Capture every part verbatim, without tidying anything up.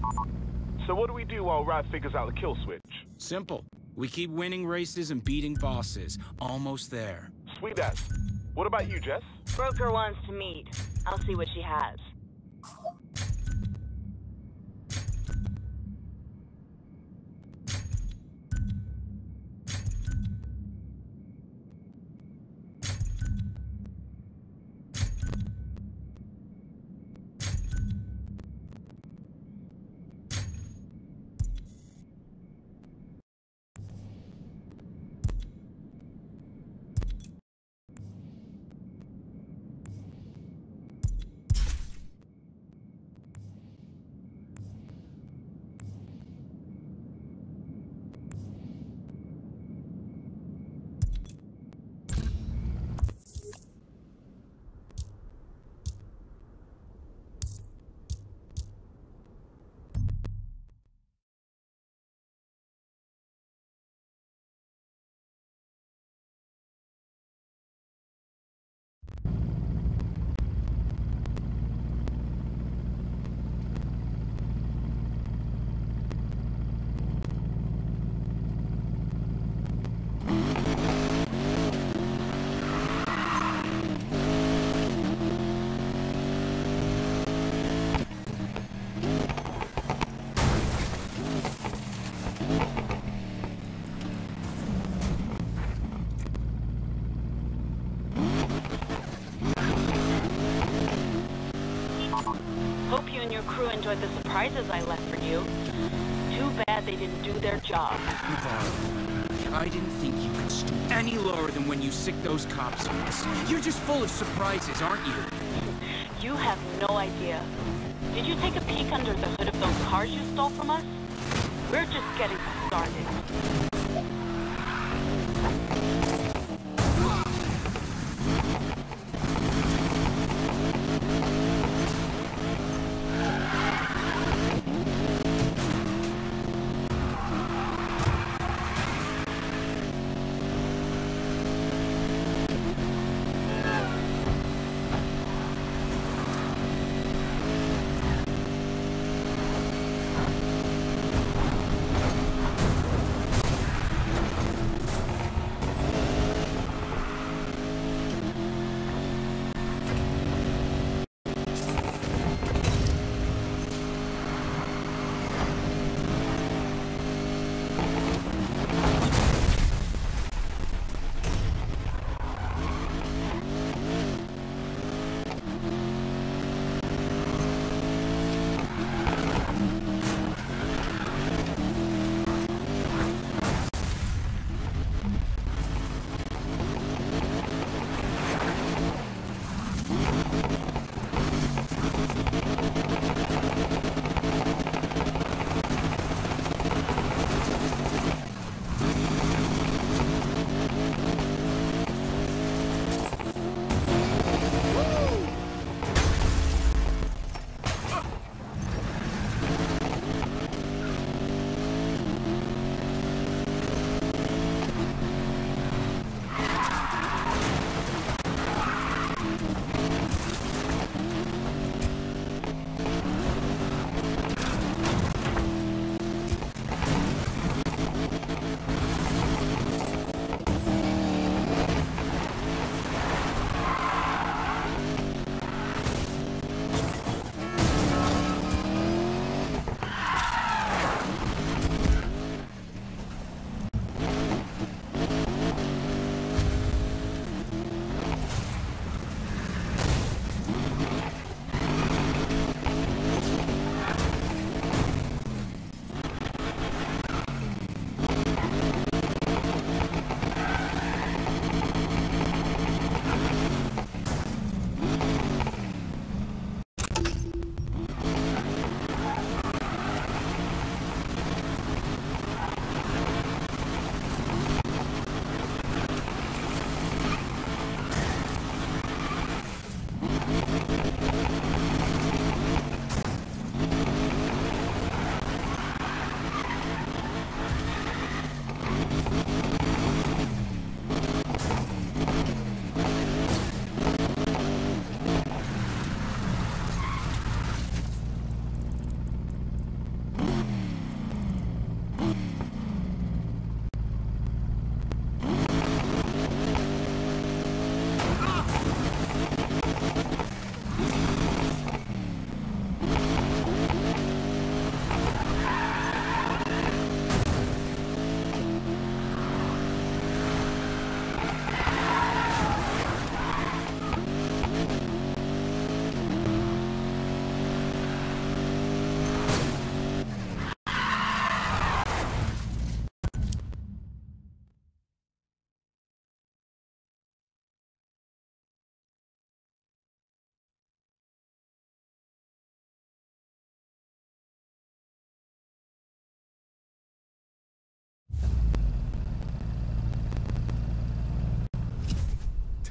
So what do we do while Rad figures out the kill switch? Simple. We keep winning races and beating bosses. Almost there. Sweet as. What about you, Jess? Broker wants to meet. I'll see what she has. Hope you and your crew enjoyed the surprises I left for you. Too bad they didn't do their job. Navarro, I didn't think you could stoop any lower than when you sicked those cops on us. You're just full of surprises, aren't you? You have no idea. Did you take a peek under the hood of those cars you stole from us? We're just getting started.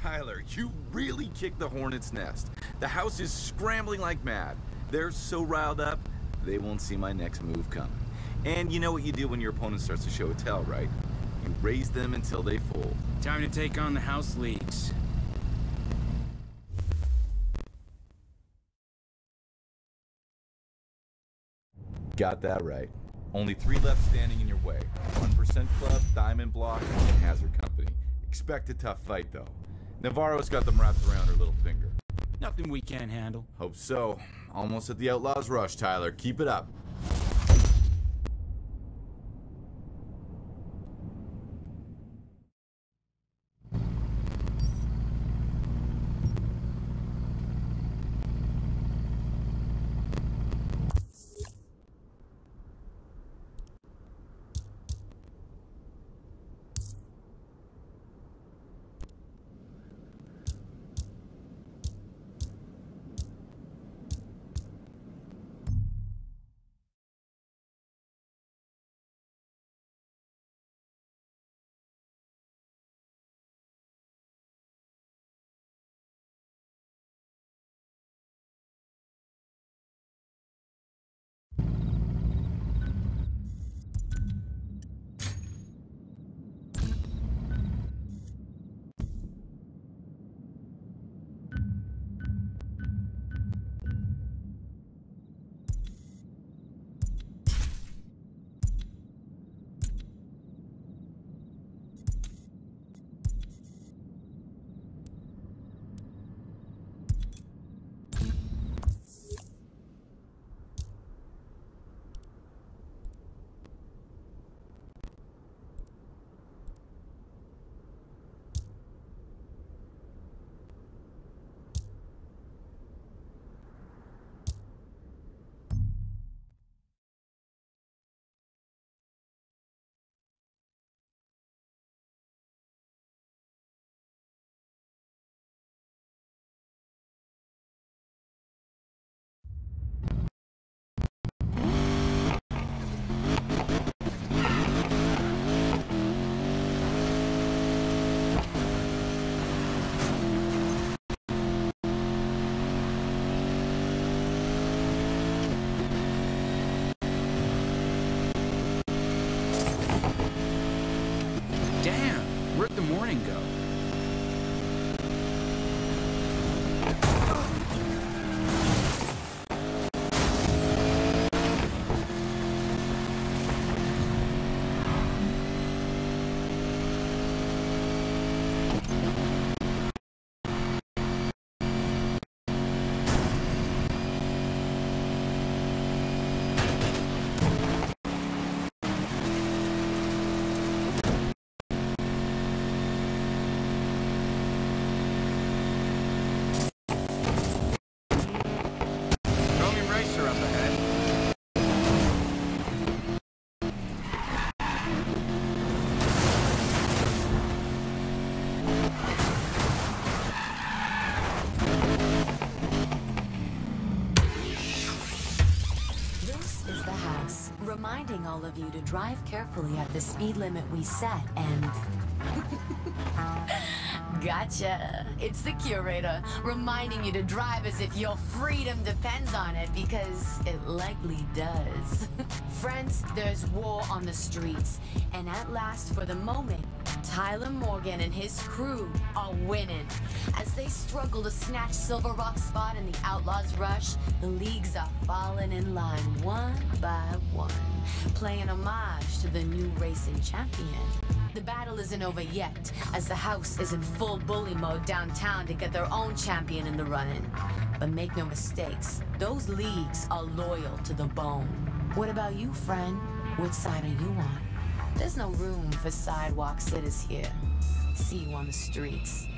Tyler, you really kicked the hornet's nest. The house is scrambling like mad. They're so riled up, they won't see my next move coming. And you know what you do when your opponent starts to show a tail, right? You raise them until they fold. Time to take on the house leagues. Got that right. Only three left standing in your way. one percent Club, Diamond Block, and Hazard Company. Expect a tough fight, though. Navarro's got them wrapped around her little finger. Nothing we can't handle. Hope so. Almost at the Outlaws' rush, Tyler. Keep it up. Morning go. Reminding all of you to drive carefully at the speed limit we set and... Gotcha. It's the curator, reminding you to drive as if your freedom depends on it, because it likely does. Friends, there's war on the streets, and at last, for the moment, Tyler Morgan and his crew are winning. As they struggle to snatch Silver Rock's spot in the Outlaws' rush, the leagues are falling in line one by one, playing homage to the new racing champion. The battle isn't over yet, as the house is in full bully mode downtown to get their own champion in the running. But make no mistakes, those leagues are loyal to the bone. What about you, friend? Which side are you on? There's no room for sidewalk sitters here. See you on the streets.